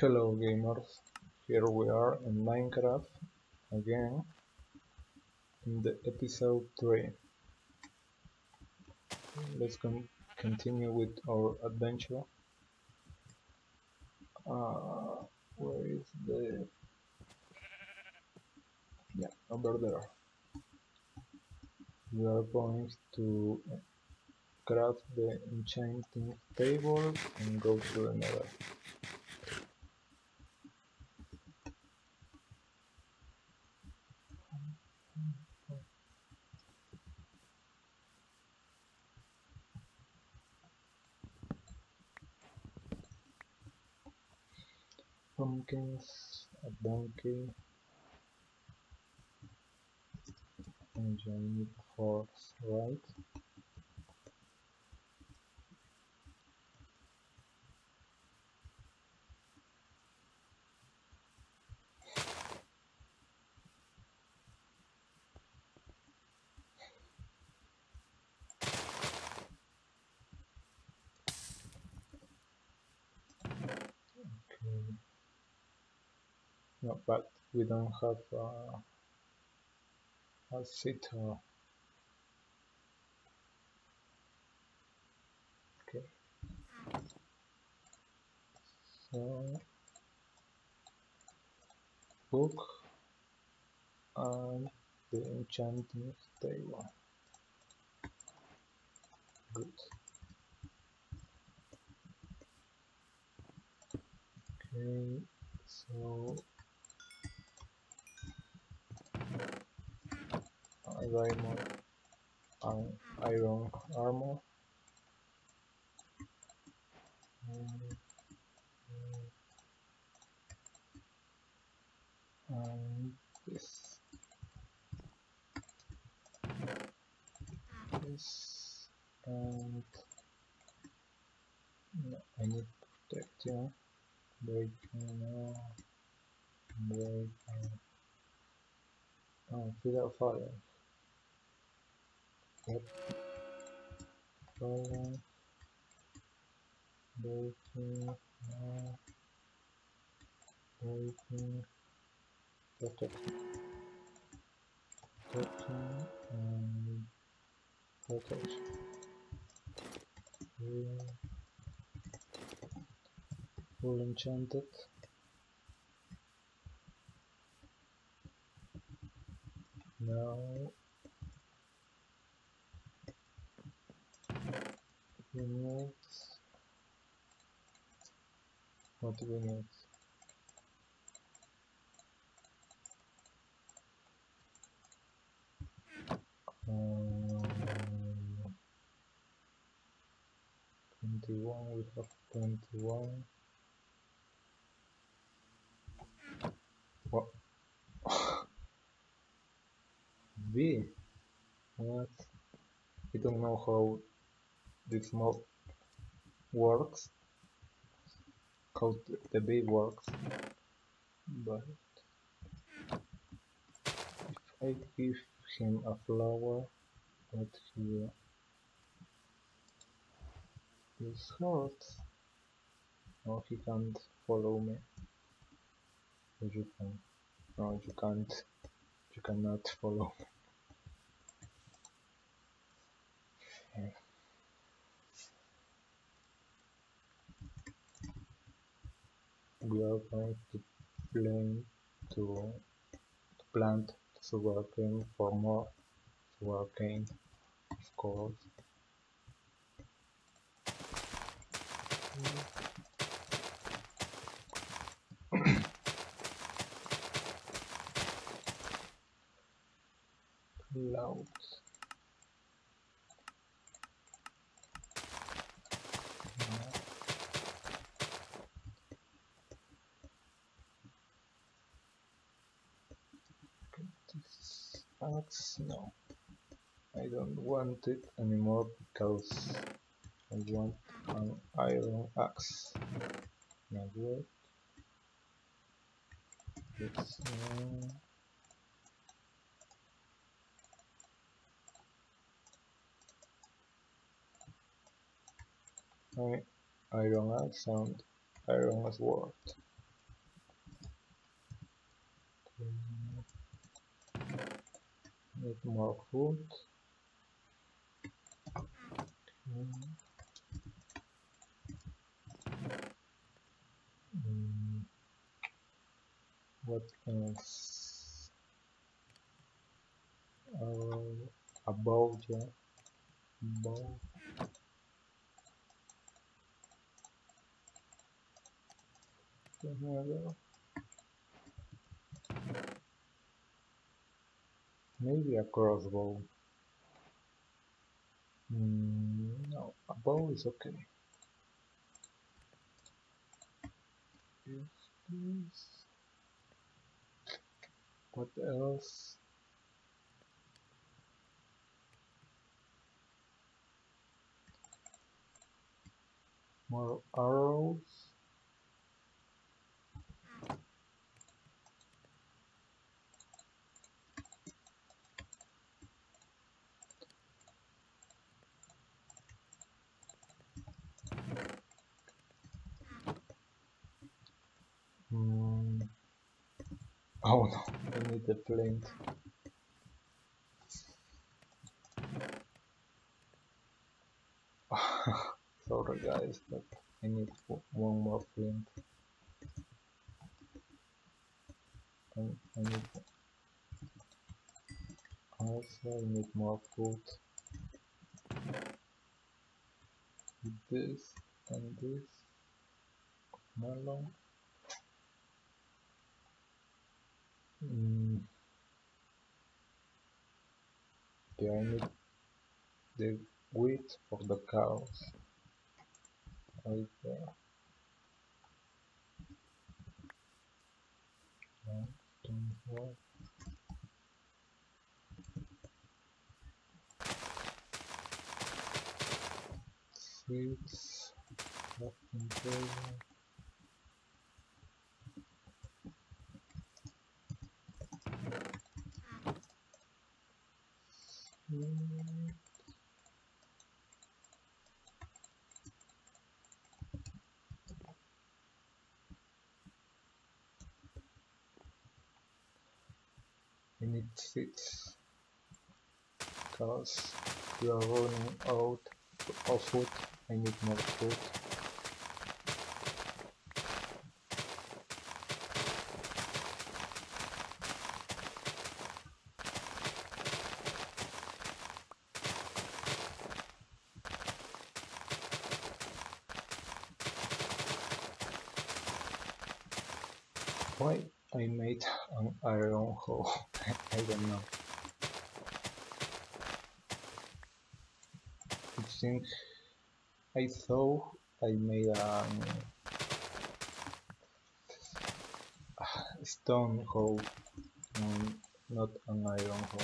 Hello gamers, here we are in Minecraft again in the episode 3. Let's continue with our adventure. Where is the... yeah, over there. We are going to craft the enchanting table and go to the Nether. Pumpkins, a donkey, and I need a horse, right? Okay. No, but we don't have a sitter. Okay, so book and the enchanting table. Good. Okay, so diamond and iron armor. And, and this. This. And no, I need protection. Breaking now. Breaking. Oh, feather fire. Yep. Fire. Breaking now. Breaking. Protection. Protection and protection. Okay. Full enchanted. Now we need what do we need? Um, 21, we have 21. What? B? What? I don't know how this mod works, how the B works, but if I give him a flower, what he is hurt, no, he can't follow me. Or you can. No, you can't. You cannot follow me. We are going to plan to plant sugarcane for more sugarcane, of course. Loud. This axe, no, I don't want it anymore because I want an iron axe. Now what? This my iron axe and iron sword. Need more food. Mm, what else? A bow, yeah. Bow. Maybe a crossbow. No, a bow is okay. This. What else? More arrows. Oh no, I need a flint. Sorry guys, but I need one more flint. I need also I need more food. This and this melon. Yeah, I need the wheat for the cows. Right there. 1, 2, 4. Seeds. Crafting table. I need seeds because we are running out of food. I need more food. Why I made an iron hole? I don't know. I think I thought I made a stone hole, not an iron hole.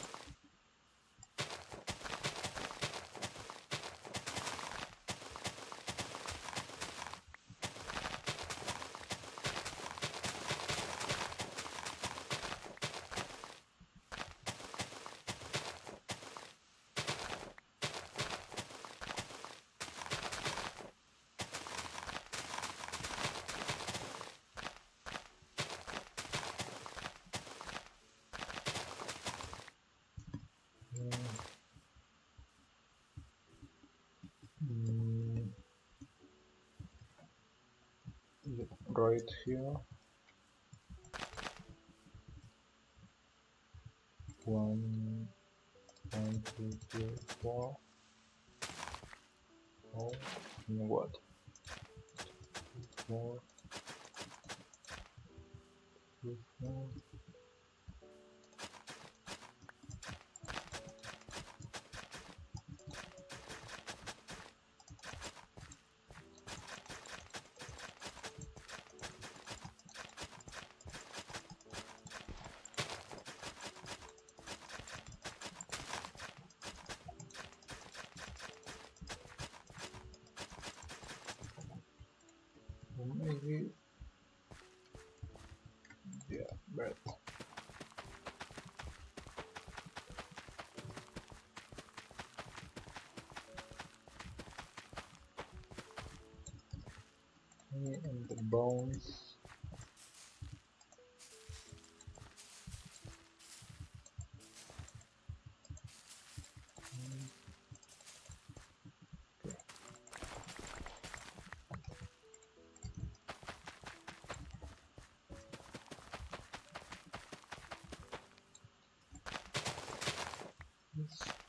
Right here. 1, 1, 2, 3, 4. Oh, and what? 4, 2, 4. Maybe, yeah, but and the bones.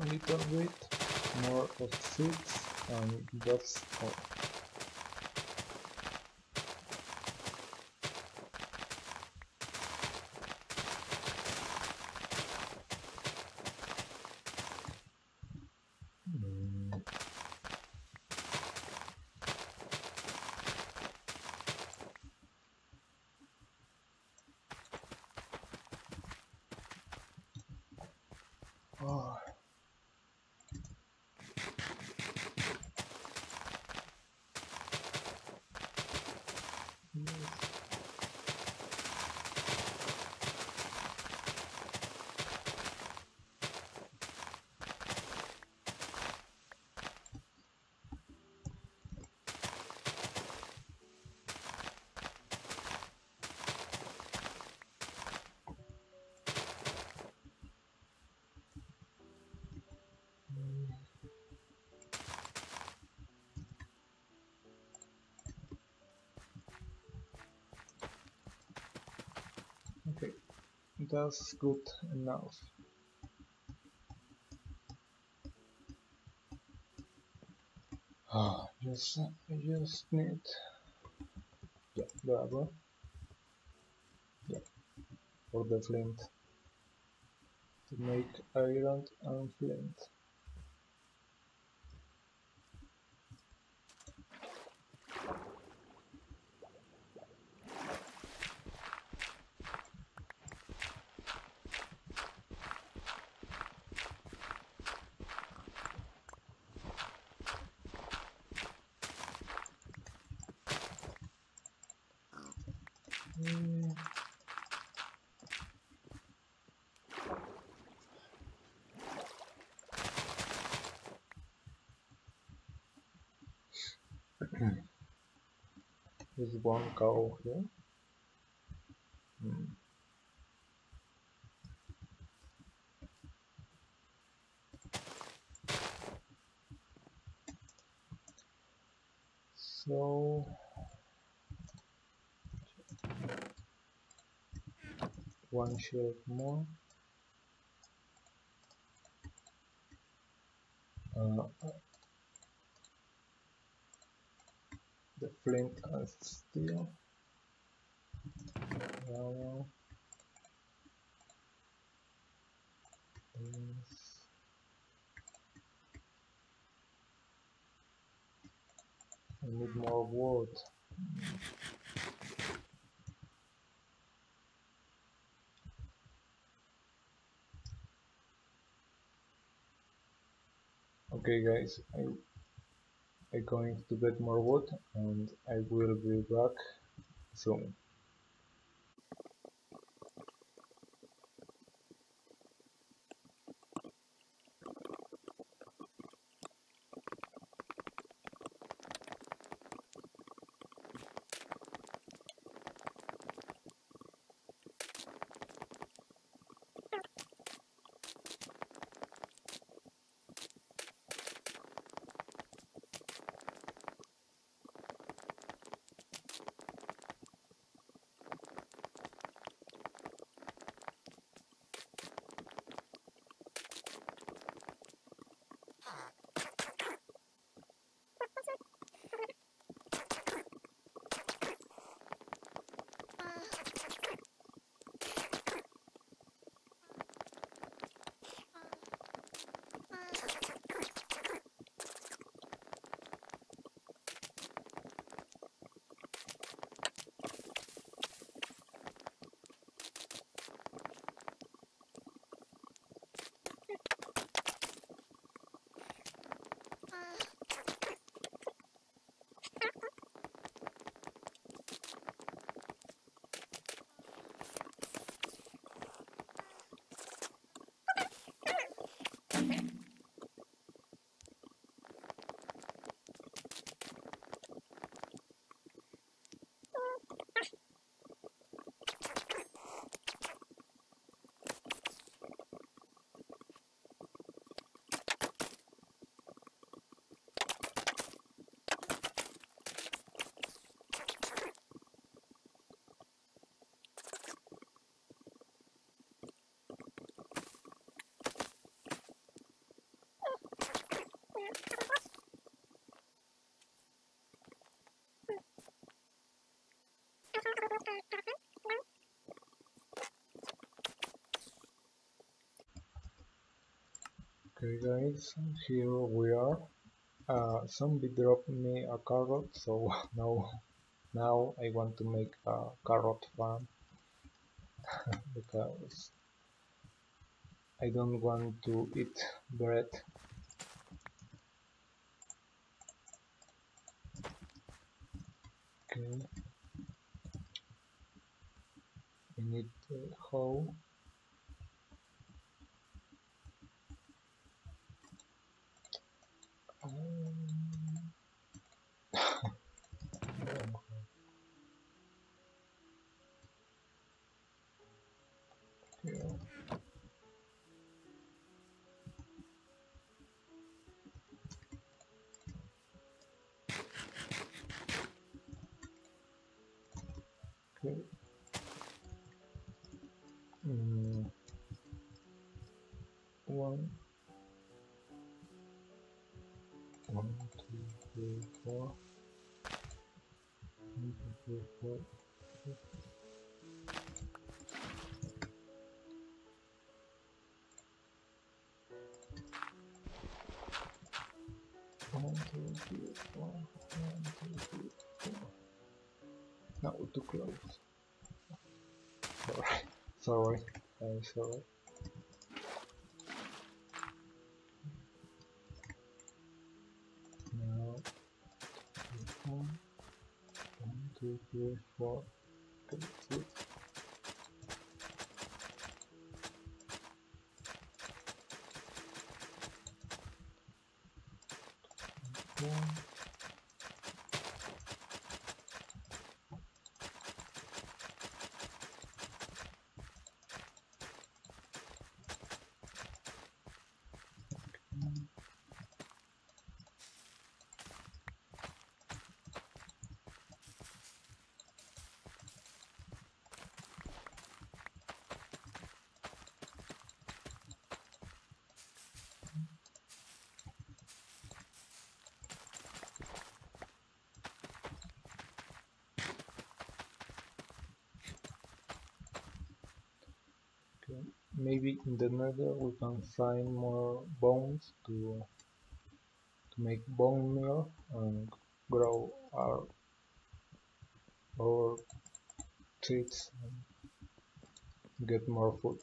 a little bit more of seeds, and that's all. Mm. Oh, yes. Okay, that's good enough. I just need, yeah, bravo, yeah, for the flint, to make iron and flint. Mm. There's one cow here. Mm. So one shell more. Uh, the flint and steel. Now, yes. I need more wood. Okay, guys, I'm going to get more wood, and I will be back soon. Okay guys, here we are. Somebody dropped me a carrot, so now I want to make a carrot farm because I don't want to eat bread. Okay, I need hoe. Um, okay, okay. Mm, one, one, two, three, four. One, two, three, four. One, two, three, four. One, two, three, four. Now too close. Sorry, sorry. I'm sorry. Now one, one, two, three, four. Okay, that's it. One. Okay. Maybe in the Nether we can find more bones to make bone meal and grow our trees and get more food.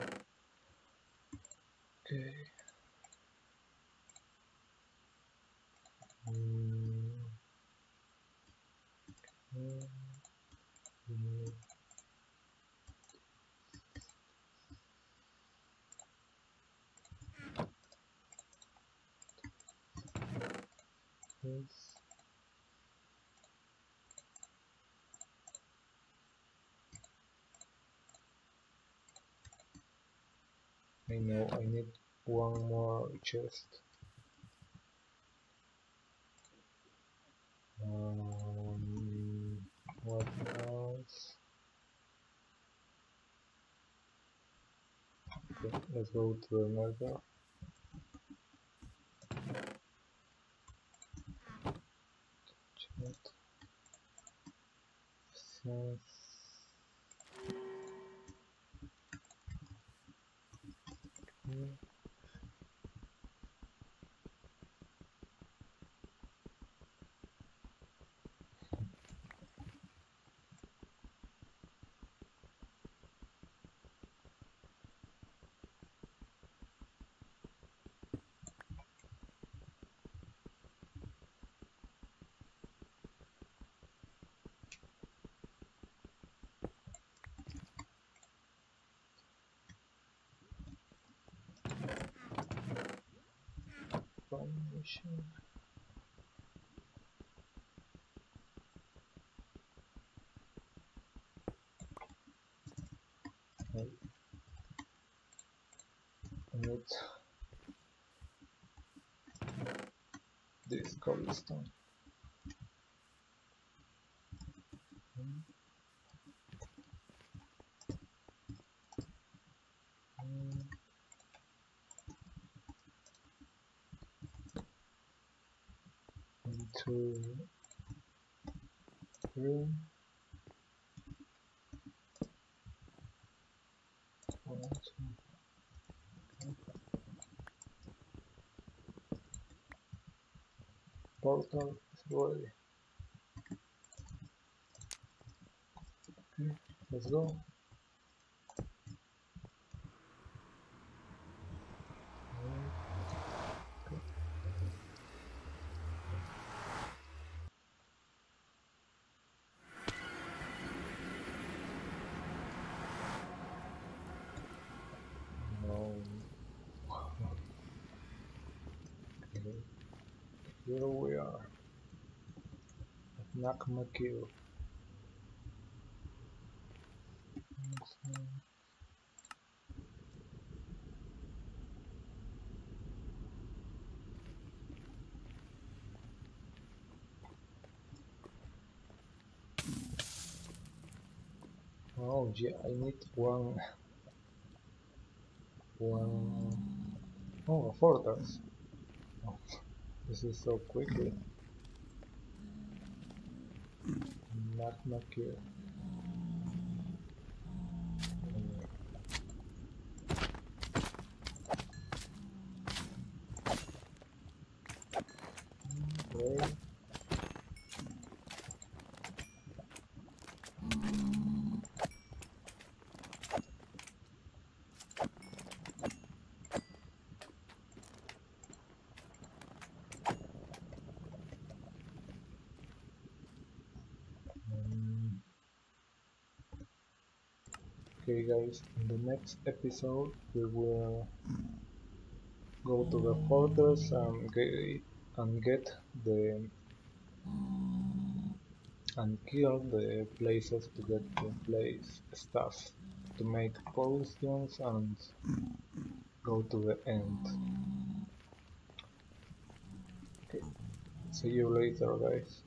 Okay. Mm, mm, mm, yes. I know I need one more chest. What else? Okay, let's go to the Nether. Chat. Since okay. Foundation. I need this cobblestone. Mm, mm, 1, 2, 3. Portal is ready. Okay, let's go. Okay. No. Okay. Here we are. Nakma kill. Oh yeah, I need one. Oh, a fortress. Oh, this is so quickly. Magma kill. Okay. Um, okay, guys. In the next episode, we will go to the fortress and get the and kill the places to get the place stuff to make potions and go to the end. Okay. See you later, guys.